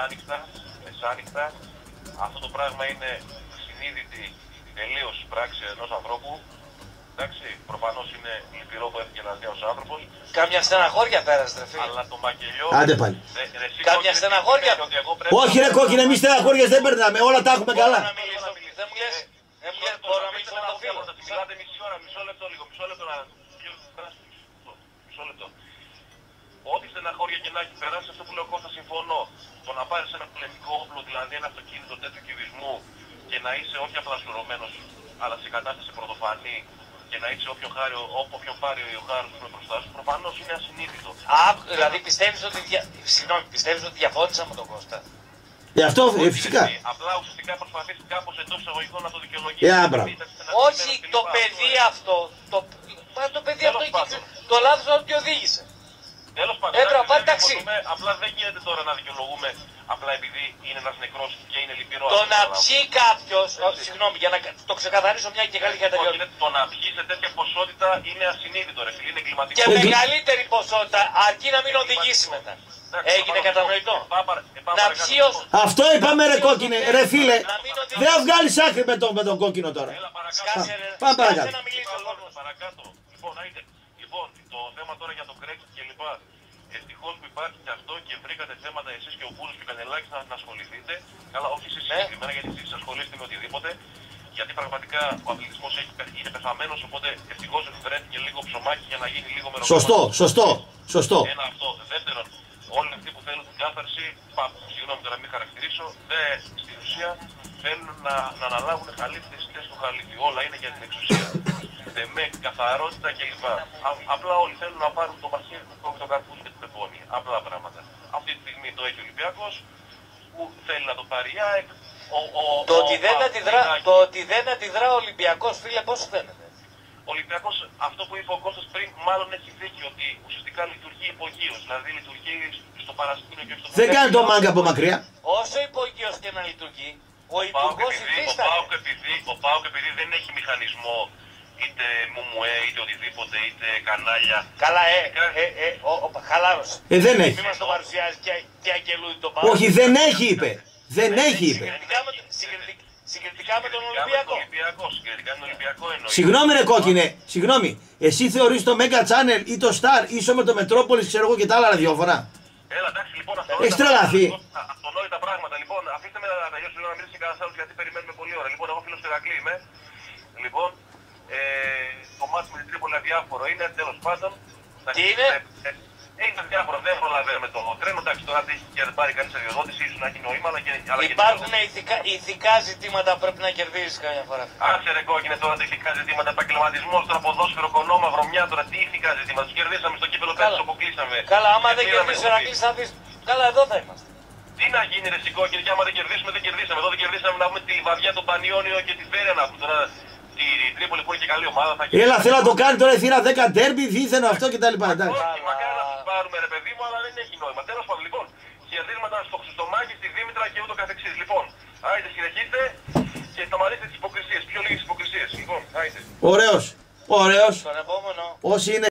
μεσάνυχτα. Αυτό το πράγμα είναι συνείδητη τελείως πράξη ενός ανθρώπου. Εντάξει, προφανώς είναι λυπηρό που έφυγε ένας νέος άνθρωπος. Κάμια στεναχώρια πέρασε, ρε φίλε. Αλλά το μακελιό. Άντε πάλι. Κάμια στεναχώρια. Όχι, ρε κόκκινε, εμείς στεναχώριες δεν περνάμε. Όλα τα έχουμε καλά. Δεν μου λες, μπορώ να μιλήσω με το φίλο. Μιλάτε μισή ώρα, μισό λεπτό λίγο. Μισό λεπτό. Ό,τι στεναχώρια και να έχει περάσει, αυτό που λέω Κώστα, συμφωνώ. Το να πάρεις ένα πολεμικό όπλο, δηλαδή ένα αυτοκίνητο τέτοιου κυβισμού και να είσαι όχι απλά σουρωμένος, αλλά σε κατάσταση πρωτοφανή και να είσαι όποιον πάρει ο χάρος που είναι μπροστά σου, προφανώς είναι ασυνείδητο. Δηλαδή πιστεύεις ότι διαφώνησα με τον Κώστα. Γι' αυτό φυσικά. Απλά ουσιαστικά προσπαθείς κάπως εντός εισαγωγικών να το δικαιολογήσεις. Όχι το παιδί αυτό. Το παιδί αυτό το λάθος να το οδήγησε. Τέλος πάντων, απλά δεν γίνεται τώρα να δικαιολογούμε απλά επειδή είναι ένας νεκρός και είναι λυπηρό. Το να πιει κάποιος, συγγνώμη, για να το ξεκαθαρίσω μια και καλή κατηγορία. Το να πιει σε τέτοια ποσότητα είναι ασυνείδητο, ρε φίλε, είναι εγκληματικό. Και μεγαλύτερη ποσότητα, αρκεί να μην οδηγήσει μετά. Έγινε κατανοητό. Να πιει αυτό είπαμε, ρε κόκκινε, ρε φίλε. Δεν θα βγάλεις άκρη με τον κόκκινο τώρα. Πάμε παρακάτω. Λοιπόν, το θέμα τώρα για το Brexit κλπ. Ευτυχώς που υπάρχει και αυτό και βρήκατε θέματα εσείς και ο Μπούλος και ο Κανελάκης να ασχοληθείτε. Καλά, όχι εσείς συγκεκριμένα, γιατί εσείς ασχολείστε με οτιδήποτε. Γιατί πραγματικά ο αθλητισμός είναι πεθαμένος, οπότε ευτυχώς βρέθηκε λίγο ψωμάκι για να γίνει λίγο μεροκάμα. Σωστό. Ένα αυτό. Δεύτερον, όλοι αυτοί που θέλουν την κάθαρση, συγγνώμη τώρα μην χαρακτηρίσω, στην ουσία θέλουν να αναλάβουν χαλίφτες θέσεις του χαλίφτη. Όλα είναι για την εξουσία. Με καθαρότητα κλπ. Απλά όλοι θέλουν να πάρουν το μαχαίρι του το καρπούζι και την πεπόνι. Απλά πράγματα. Αυτή τη στιγμή το έχει ο Ολυμπιακός που θέλει να το πάρει η ΑΕΚ. Το ότι δεν αντιδρά ο Ολυμπιακός, φίλε, πώς φαίνεται. Ο Ολυμπιακός, αυτό που είπε ο Κώστας πριν, μάλλον έχει δίκιο ότι ουσιαστικά λειτουργεί υπογείως. Δηλαδή λειτουργεί στο παρασκήνιο και στο δεν κάνει το μάγκα από μακριά. Όσο υπογείως και να λειτουργεί, ο υπουργός υφίσταται. Ο ΠΑΟΚ επειδή δεν έχει μηχανισμό είτε μουμουέ, είτε οτιδήποτε, είτε κανάλια. Καλά, χαλάρωσε. Δεν έχει. Μην μας το παρουσιάζει και αγγελούδι τον ΠΑΟΚ. Όχι, δεν έχει είπε. Δεν έχει είπε. Συγκριτικά με τον Ολυμπιακό. Συγκριτικά με τον Ολυμπιακό εννοεί. Συγγνώμη ρε κόκκινε, συγγνώμη. Εσύ θεωρείς το Mega Channel ή το Star ίσο με το Metropolis, ξέρω εγώ και τα άλλα ραδιόφωνα. Έλα, εντάξει, λοιπόν, έχεις τρελαθεί. Αυτονόητα πράγματα. Λοιπόν, αφήστε με να τελειώσω λίγο να μιλήσει κανένας άλλος γιατί περιμένουμε πολλή ώρα. Λοιπόν, εγώ φίλος του Ηρακλή είμαι. Λοιπόν, το μάτι με την Τρίπολη αδιάφορο είναι, τέλος πάντων. Τι είναι? Είναι αδιάφορο, δεν προλαβαίνουμε το τρένο. Εντάξει, τώρα αν και δεν πάρει κανείς αδειοδότηση, ίσως να έχει νόημα. Υπάρχουν ηθικά ζητήματα που πρέπει να κερδίσεις καμιά φορά. Άσε ρε κόκκινε τώρα τα ηθικά ζητήματα, επαγγελματισμός, τώρα ποδόσφαιρο, κονόμα, βρωμιά, τώρα τι ηθικά ζητήματα. Τους κερδίσαμε στο κύπελο πέρσι, το αποκλείσαμε. Καλά, άμα δεν κερδίσει ο Ηρακλής θα δεις. Καλά, εδώ θα είμαστε. Τι να γίνει ρε κόκκινε, και άμα δεν κερδίσουμε, δεν κερδίσαμε. Εδώ δεν κερδίσαμε να πούμε τη Λιβαδιά, τον Πανιόνιο και τη Φέρεια να πούμε τώρα. Τη Τρίπολη που είναι και καλή ομάδα θα γίνει. Έλα, θέλω να το κάνει τώρα η θύρα 10 ντέρμπι, δίθεν αυτό κτλ. Όχι, μακάρι να τους πάρουμε ρε παιδί μου, αλλά δεν έχει νόημα. Τέλος πάντων, λοιπόν, χαιρετίσματα στο Χρυστομάκη, στη Δήμητρα και ούτω καθεξής. Λοιπόν, άιτε συνεχίστε και σταματήστε τις υποκρισίες. Πιο λίγες υποκρισίες. Λοιπόν, άιτε. Ωραίος. Στον επόμενο. Όσοι είναι